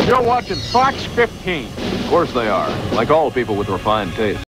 You're watching Fox 15. Of course they are, like all people with refined taste.